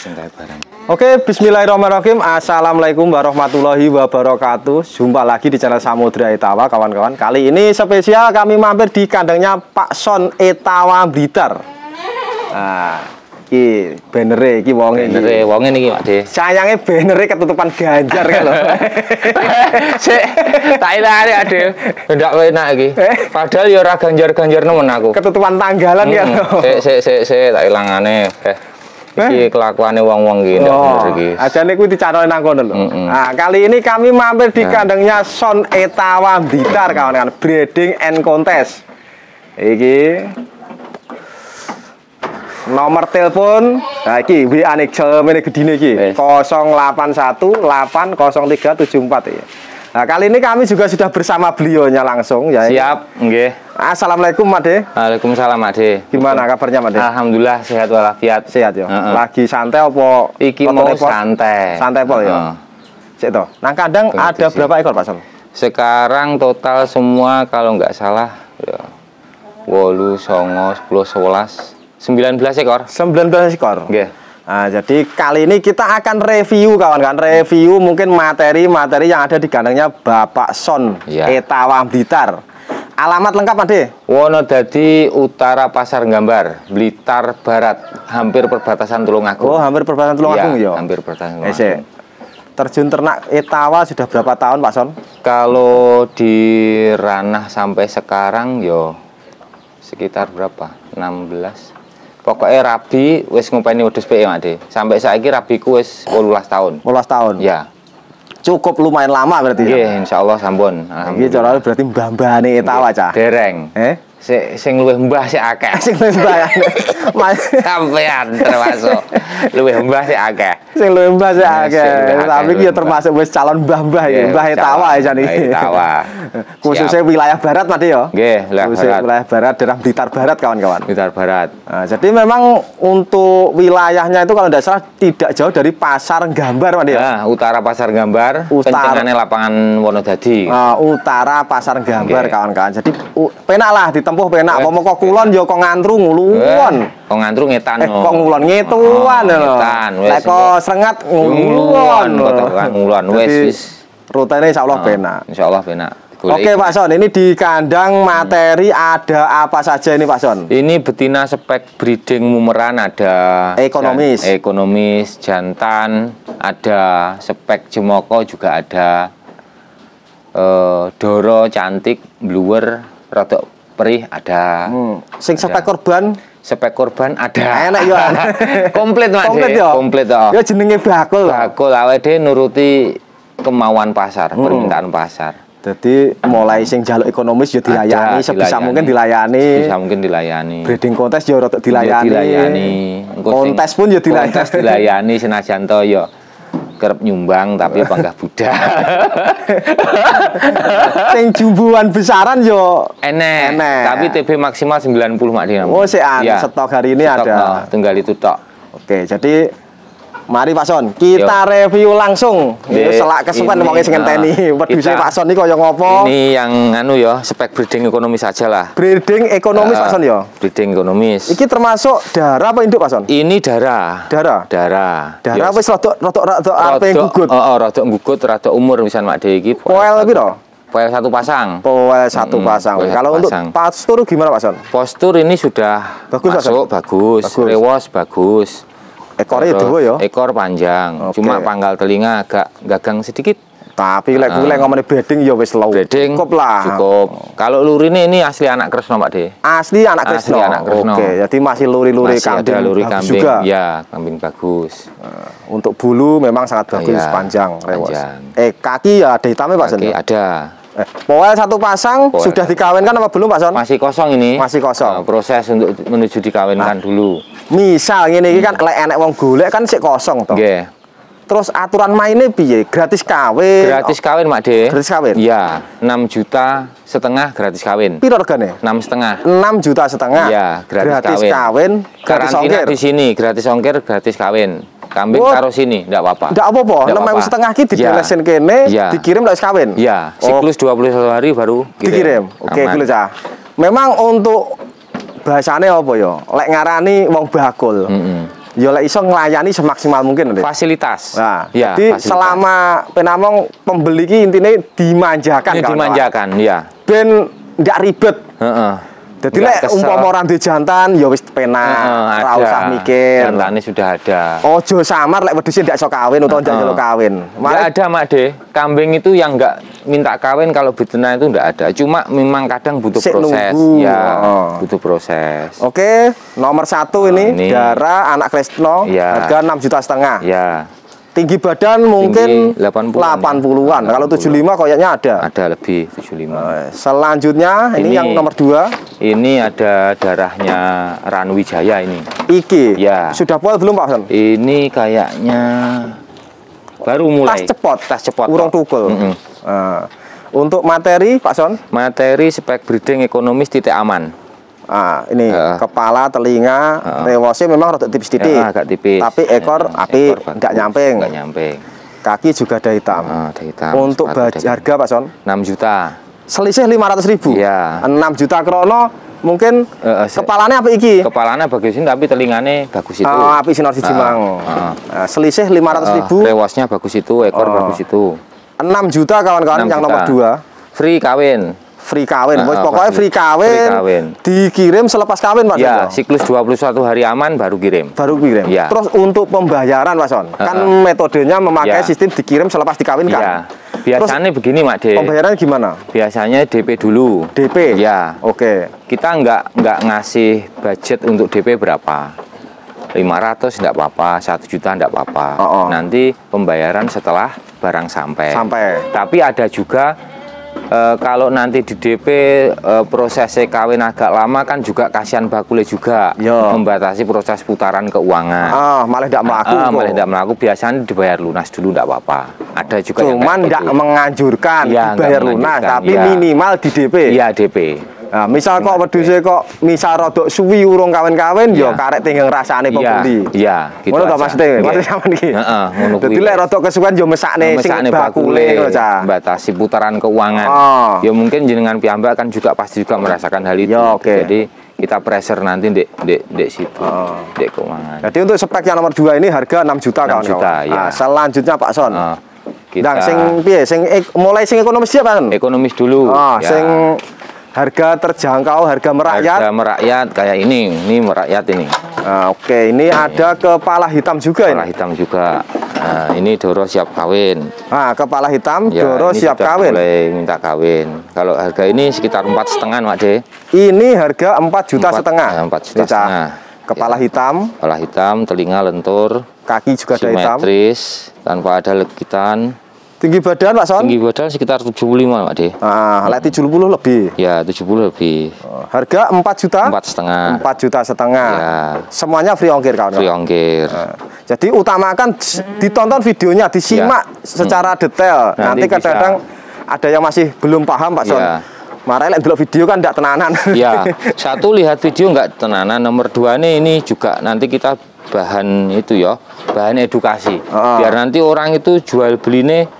Oke, bismillahirrahmanirrahim. Assalamualaikum warahmatullahi wabarakatuh. Jumpa lagi di channel Samudra Etawa, kawan-kawan. Kali ini spesial kami mampir di kandangnya Pak Son Etawa Blitar. Nah, iki banere iki wonge iki. Banere wonge niki, Pak De. Sayangnya banere ketutupan Ganjar kan lho. Sik, tak ilane Ade. Ndak enak iki. Padahal ya ora Ganjar-Ganjar nemen aku. Ketutupan tanggalan kan lho. Sik tak ilangane. Iki kelakuane wong-wong iki ndak bener iki. Ajane kuwi dicanone nang kono lho. Nah, kali ini kami mampir di kandangnya Son Etawa Blitar, kawan-kawan. Breeding and contest. Iki nomor telepon, nah iki WA nih semene gedine iki 08180374 ya. Nah, kali ini kami juga sudah bersama beliaunya langsung ya. Siap, nggih. Assalamualaikum Made. Waalaikumsalam Made. Gimana kabarnya Made? Alhamdulillah sehat walafiat. Sehat ya. Lagi santai apa? Iki mau santai. Santai pol ya. Sik to. Nang kandang ada berapa ekor Pak Son? Sekarang total semua kalau nggak salah ya 8, 9, 10, 11 19 ekor. 19 ekor. Nggih. Nah, jadi kali ini kita akan review kawan-kawan, review mungkin materi-materi yang ada di kandangnya Bapak Son Etawa Blitar. Alamat lengkap Ade? Wonodadi Utara Pasar Gambar, Blitar Barat, hampir perbatasan Tulungagung. Oh, hampir perbatasan Tulungagung ya. Hampir perbatasan Tulungagung. Terjun ternak Etawa sudah berapa tahun Pak Son? Kalau di ranah sampai sekarang yo sekitar berapa? 16. Pokoknya rabi wis ngopeni wedhus PE Made. Sampai saiki rabiku wis 18 tahun. 18 tahun. Ya. Cukup lumayan lama berarti ya. Nggih, insyaallah sampun. Iki cara berarti mbah-mbahane Etawa cah. Dereng. Sing luwih mbah sik akeh. Sing luwih mbah. Sampean termasuk luwih mbah sik akeh. Sing luwih mbah sik akeh. Tapi iki ya termasuk wis calon mbah-mbah ya, mbah Etawa ya jane. Etawa. Khususnya wilayah barat Made ya. Nggih, wilayah barat, daerah Blitar Barat kawan-kawan. Blitar Barat. Nah, jadi memang untuk wilayahnya itu kalau tidak salah tidak jauh dari Pasar Gambar Made ya. Nah, Utara Pasar Gambar, kencengane lapangan Wonodadi. Utara Pasar Gambar kawan-kawan. Jadi penak lah ditempuh penak. Apa kok kulon ya kok ngantru nguluwon. Kok ngantru ngetan no. Kok ngulon ngetuan lho. Lek kok srengat nguluwon. Ngulon wis rutene insyaallah penak. Insyaallah penak. Oke Pak Son, ini di kandang materi ada apa saja ini Pak Son? Ini betina spek breeding mumeran, ada ekonomis, jantan, ada spek jemoko juga ada, doro cantik, bluer, rodok perih ada. Sing spek korban? Spek korban ada. Enak ya. Komplit Mas. Komplit ya. Ya jenenge bakul. Bakul awake nuruti kemauan pasar, permintaan pasar. Jadi mulai sing jaluk ekonomis ya dilayani, sebisa mungkin dilayani. Sebisa mungkin dilayani. Breeding kontes ya rodok dilayani. Kontes pun ya dilayani. Kontes dilayani senajan to ya kerep nyumbang tapi panggah budak. Sing jumbuhan besaran yo enek. Tapi TB maksimal 90 Mak Dina. Oh, stok hari ini stok, ada. Tunggal itu tok. Oke, jadi mari Pak Son, kita review langsung. Selak kesuwen wong sing ngenteni. Wedhuse Pak Son iki kaya ngopo? Ini yang anu ya, spek breeding ekonomis saja lah. Breeding ekonomis Pak Son ya. Breeding ekonomis. Iki termasuk darah apa induk Pak Son? Ini darah. Darah wis rodok ape gugut. Rodok gugut, rodok umur misalnya Mak De iki. Poel piro? Poel satu pasang. Poel satu pasang. Kalau untuk postur gimana Pak Son? Postur ini sudah masuk bagus. Rewas bagus. Ekornya dua ya? Ekor panjang, cuma pangkal telinga agak gagang sedikit. Tapi lek ngomongin breeding ya wis low. Cukup lah. Cukup. Kalau lurine ini asli anak Kresno Pak De. Asli anak Kresno. Oke, jadi masih luri-luri kambing. Ada luri kambing juga. Ya, kambing bagus. Untuk bulu memang sangat bagus, panjang, rewas. Kaki ya ada hitamnya Pak Son. Kaki ada. Poel satu pasang sudah dikawinkan apa belum Pak Son? Masih kosong ini. Masih kosong. Proses untuk menuju dikawinkan dulu. Misal ngene iki kan lek enek wong golek kan sik kosong to. Nggih. Terus aturan mainnya piye? Gratis kawin. Gratis kawin Mak De. Gratis kawin. Iya, 6,5 juta gratis kawin. Piro regane? 6,5. 6,5 juta. Iya, gratis kawin. Gratis ongkir di sini, gratis ongkir, gratis kawin. Kambing taruh sini, enggak apa-apa. Enggak apa-apa. 6,5 ki didelesin kene, dikirim lek kawin. Iya, siklus 21 hari baru dikirim. Oke, kuwi Cah. Memang untuk bahasane apa ya? Lek ngarani wong bakul. ya lek iso nglayani semaksimal mungkin, Dek. Fasilitas. Nah, ya, jadi fasilitas. selama penamong pembeli ki intine dimanjakan Ini kan. dimanjakan, ya. Ben ndak ribet. Heeh. Jadi lek umpama ora duwe jantan ya wis penak, ora usah mikir. Jantane sudah ada. Ojo samar lek wedhus ndak iso kawin utawa njaluk kawin. Nggak ada, Mak De. Kambing itu yang nggak minta kawin kalau betina itu nggak ada. Cuma memang kadang butuh Sik proses. nunggu. Ya, butuh proses. Oke, nomor 1 ini Dara anak Kresno, Ya. harga 6,5 juta. Ya, Tinggi badan mungkin 80-an. Kalau 75 kayaknya ada. ada lebih 75. Selanjutnya ini yang nomor 2. Ini ada darahnya Ranwijaya ini. Iki. Ya. Sudah poil belum Pak Son? Ini kayaknya baru mulai. Tas cepot. Urung Urung tukul. Nah, untuk materi Pak Son? Materi spek breeding ekonomis titik aman. Ini kepala, telinga, rewosnya memang rada tipis titik. Agak tipis. Tapi ekor api, enggak nyamping. Enggak nyamping. Kaki juga ada hitam. Ada hitam. Untuk harga Pak Son? 6 juta. Selisih 500.000. Iya. 6 juta krono mungkin kepalanya apa iki? Kepalanya bagus ini tapi telingane bagus itu. Api sinar siji mang. Selisih 500.000. Rewosnya bagus itu, ekor bagus itu. 6 juta kawan-kawan yang nomor 2. Free kawin. Free kawin. Pokoknya free kawin. Dikirim selepas kawin Pak Son. Ya, siklus 21 hari aman baru kirim. Baru kirim. Ya. Terus untuk pembayaran Pak Son, kan metodenya memakai sistem dikirim selepas dikawinkan. Ya. Biasanya terus, begini Mak De. Pembayaran gimana? Biasanya DP dulu. DP? Ya. Oke. Kita nggak ngasih budget untuk DP berapa. 500 enggak apa-apa, 1 juta enggak apa-apa. Nanti pembayaran setelah barang sampai. Tapi ada juga kalau nanti di DP prosesnya kawin agak lama kan juga kasihan bakule juga. Membatasi proses putaran keuangan. Malah tidak melaku. Malah tidak melaku. Biasanya dibayar lunas dulu tidak apa-apa. Ada juga cuman tidak menganjurkan dibayar lunas, tapi minimal di DP. Iya DP. Nah, misal kok wedhuse kok misal rodok suwi urung kawin-kawin ya karek tinggal rasane pembeli. Iya, gitu. Ngono to maksudnya. Maksud sampean iki. Heeh, ngono kuwi. Dadi lek rodok kesuwen yo mesakne sing bakule ngono Cah. Batasi putaran keuangan. Ya mungkin jenengan piyambak kan juga pasti juga merasakan hal itu. Jadi kita pressure nanti dek situ. Dek keuangan. Jadi untuk spek yang nomor 2 ini harga 6 juta kawan-kawan. Nah, selanjutnya Pak Son. Kita sing piye? Sing mulai sing ekonomis siapa kan? Ekonomis dulu. Sing harga terjangkau, harga merakyat. Harga merakyat kayak ini merakyat ini. Oke, ini ada kepala hitam juga. Kepala hitam juga. Ini Doro siap kawin. Kepala hitam, Doro siap kawin. Boleh minta kawin. Kalau harga ini sekitar 4,5 Mak De. Ini harga 4,5 juta. 4,5 juta. Kepala hitam. Kepala hitam, telinga lentur. Kaki juga ada hitam. Simetris, tanpa ada legitan. Tinggi badan Pak Son? Tinggi badan sekitar 75 Pak De. Lek 70 lebih. Ya, 70 lebih. Harga 4 juta? 4,5. 4,5 juta. Ya. Semuanya free ongkir kawan. Free ongkir. Jadi utamakan ditonton videonya, disimak secara detail. Nanti kadang-kadang ada yang masih belum paham Pak Son. Marah lek delok video kan enggak tenanan. Ya. Satu lihat video enggak tenanan, nomor 2 ini juga nanti kita bahan itu ya, bahan edukasi. Biar nanti orang itu jual beline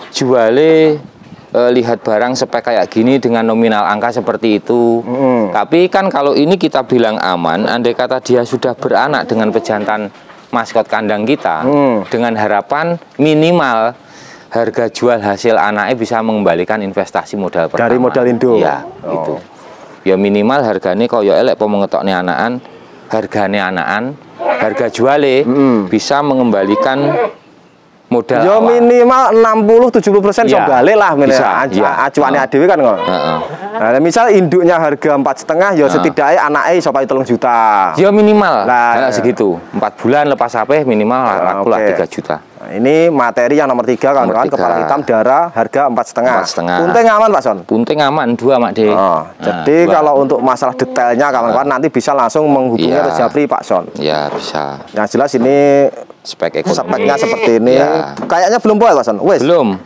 lihat barang spek kayak gini dengan nominal angka seperti itu. Tapi kan kalau ini kita bilang aman, andai kata dia sudah beranak dengan pejantan maskot kandang kita, dengan harapan minimal harga jual hasil anaknya bisa mengembalikan investasi modal pertama. Dari modal induk. Ya, itu. Ya minimal harganya koyo elek pemengetokne anakan, harga jualnya bisa mengembalikan modal ya minimal 60-70% so balik lah acuannya adewe kan kok. Nah, misal induknya harga 4,5 ya setidaknya anaknya iso 3 juta. Ya minimal lah segitu. 4 bulan lepas HP minimal laku lah 3 juta. Nah, ini materi yang nomor 3 kawan-kawan, kepala hitam darah harga 4,5. Punting aman Pak Son? Punting aman 2 Mak De. Jadi kalau untuk masalah detailnya kawan-kawan nanti bisa langsung menghubungi Rejapri Pak Son. Ya bisa. Yang jelas ini speknya seperti ini. Kayaknya belum poel Pak Son. Belum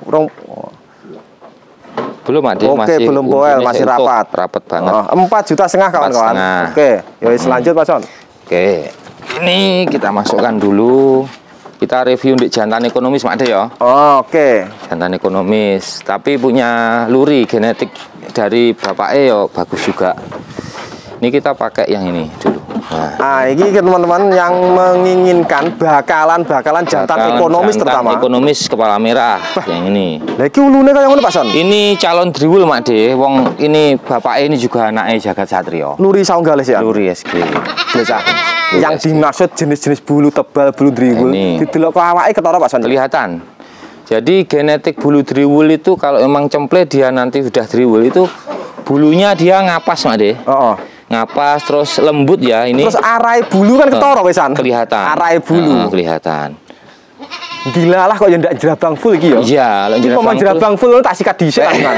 Mak De. Oke, belum poel, masih rapat banget. 4,5 juta kawan-kawan. Oke, yuk lanjut Pak Son. Oke, ini kita masukkan dulu. Kita review untuk jantan ekonomis Mak De ya. Oke. Jantan ekonomis, tapi punya luri genetik dari bapaknya ya bagus juga. Ini kita pakai yang ini dulu. Nah, ini teman-teman yang menginginkan bakalan jantan ekonomis terutama. Ekonomis kepala merah yang ini. Lah iki ulune kaya ngono Pak Son. Ini calon driwul Mak De. Wong ini bapaknya ini juga anaknya Jagat Satrio. Nuri Saunggalis ya. Nuri SG. Yang dimaksud jenis-jenis bulu tebal, bulu driwul. Didelok kok awake ketara Pak Son. Kelihatan. Jadi genetik bulu driwul itu kalau emang cemple dia nanti udah driwul itu bulunya dia ngapas Mak De. Ngapas terus lembut ya ini. Terus arai bulu kan ketara wesan. Kelihatan. Arai bulu. Kelihatan. Gila lah kok ya ndak jerabang full iki ya. Iya, lek jerabang full tak sikat dhisik kan.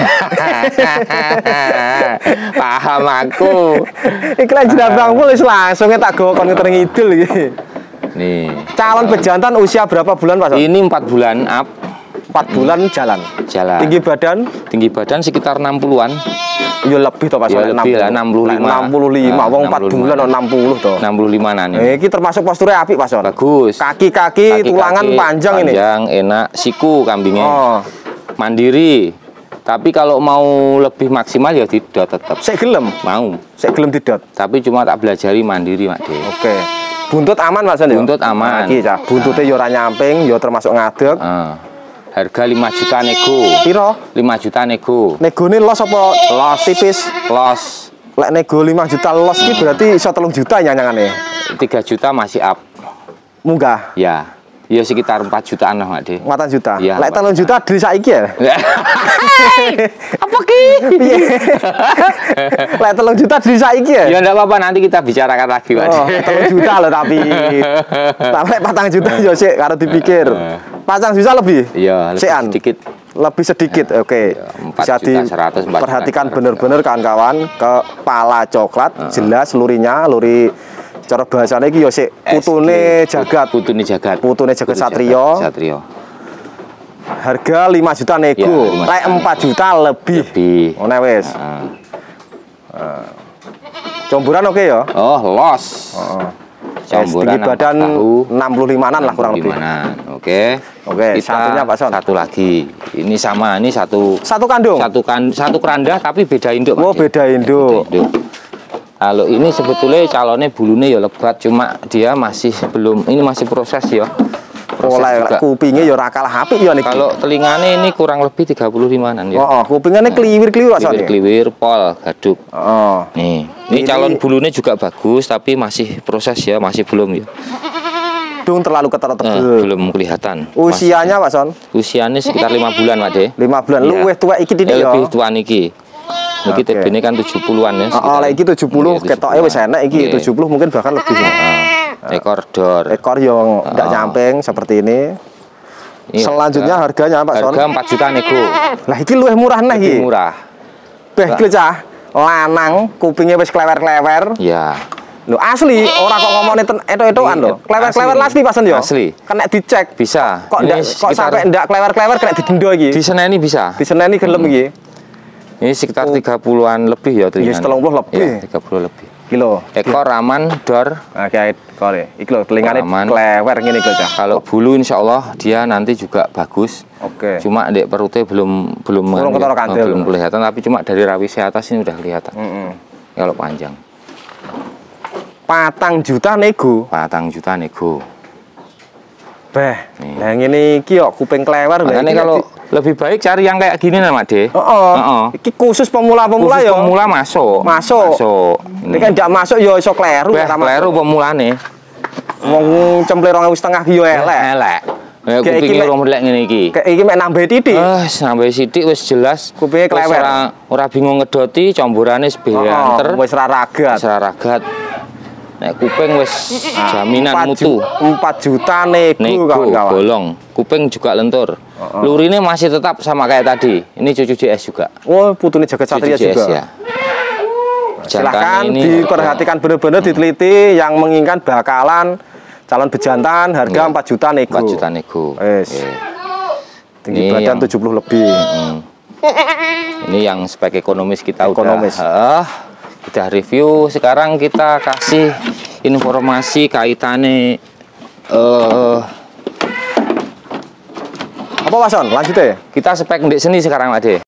Paham aku. Iki lek jerabang full wis langsung tak go kon ngeter ngidul iki. Nih. Calon pejantan usia berapa bulan Pak? Ini 4 bulan up. 4 bulan jalan. Tinggi badan sekitar 60-an. Ya lebih toh Pak. Ya lebih lah 65. 65. Wong 4 bulan 60 toh. 65-an ini. Iki termasuk posturnya apik Pak Son. Bagus. Kaki tulangan panjang ini. Panjang, enak, siku kambingnya. Mandiri. Tapi kalau mau lebih maksimal ya didot tetap. Sik gelem? Mau. Sik gelem didot. Tapi cuma tak belajari mandiri Mak De. Oke. Buntut aman Pak Son ya? Buntut aman. Iki cah, buntutnya ya ora nyamping, ya termasuk ngadeg. Harga 5 juta nego. Piro? 5 juta nego. Negone los apa? Los tipis. Los. Lek nego 5 juta los iki berarti iso 3 juta nyanyangane. 3 juta masih up. Munggah. Ya. Ya sekitar 4 jutaan lah Mak De. 4 juta. Ya, lek 3 juta dari saiki ya. Apa ki? Lek 3 juta dari saiki ya. Ya enggak apa-apa nanti kita bicarakan lagi Mak De. 3 juta loh tapi. Sampai 4 juta yo sik karo dipikir. 4 juta lebih? Iya, lebih sedikit. Lebih sedikit. Oke. Bisa diperhatikan bener-bener kawan-kawan. Kepala coklat jelas lurinya, luri cara bahasanya iki yo sik putune jagat. Putune jagat Satrio. Harga 5 juta nego. Lek 4 juta lebih. Ngono wis. Comburan oke ya? Oh, los. Tinggi badan 65-an lah kurang lebih. Oke. Satunya Pak Son. Satu lagi. Ini sama, ini satu kandung. Satu keranda tapi beda induk. Oh, beda induk. Kalau ini sebetulnya calonnya bulunya ya lebat, cuma dia masih belum, ini masih proses ya. Oleh kupingnya ya ora kalah apik ya niki. Kalau telinganya ini kurang lebih 35-an ya. Kupingnya kliwir-kliwir Pak Son. Kliwir, pol, gaduk. Nih, ini calon bulunya juga bagus tapi masih proses ya, masih belum ya. Dung terlalu ketar tebel. Belum kelihatan. Usianya Pak Son? Usianya sekitar 5 bulan Mak De. 5 bulan. Luwih tuwek iki titik ya. Lebih tua niki. Niki TB-ne kan 70-an ya. Lek iki 70 ketoke wis enak iki 70 mungkin bahkan lebih. Ekor dor. Ekor yang enggak nyamping seperti ini. Selanjutnya harganya Pak Son? Harga 4 juta nego. Lah iki luwih murah neh iki. Murah. Beh cah. Lanang kupingnya wis klewer-klewer. Iya. Lho asli, ora kok ngomongin etok-etokan lho. Klewer-klewer asli Pak Son yo. Asli. Kena dicek. Bisa. Kok sampai ndak klewer-klewer kena didenda iki. Diseneni bisa. Diseneni gelem iki. Ini sekitar 30-an lebih ya telinga. 30 lebih. Ya, 30 lebih. Kilo. Ekor aman, dor. Kayak ekor ya. Iki lho telingane klewer ngene iki cah. Kalau bulu insya Allah dia nanti juga bagus. Oke. Cuma dek perutnya belum kelihatan, tapi cuma dari rawisnya atas ini udah kelihatan. Kalau panjang. 4 juta nego. 4 juta nego. Beh, nah ini iki yo kuping klewer. Makanya kalau lebih baik cari yang kayak gini Mak De. Iki khusus pemula-pemula ya. Pemula masuk. Ini kan ndak masuk yo iso kleru. Kleru pemulane. Wong cemple 2,5 ki yo elek. Ya kupinge rong melek ngene iki. Kayak iki mek nambah titik. Nambah sithik wis jelas. Kupinge klewer. Ora bingung ngedoti, comborane beanter. Wis ra ragat. Nek kuping wis jaminan mutu. 4 juta nego kawan-kawan. Bolong. Kuping juga lentur. Lurine masih tetap sama kayak tadi. Ini cucu JS juga. Oh, putune Jagat Satria juga. Ya. Silahkan diperhatikan benar-benar diteliti yang menginginkan bakalan calon bejantan harga 4 juta nego. 4 juta nego. Tinggi badan 70 lebih. Ini yang spek ekonomis kita udah review. Sekarang kita kasih informasi kaitannya apa Pak Son? Lanjut ya. Kita spek ndek seni sekarang Ade.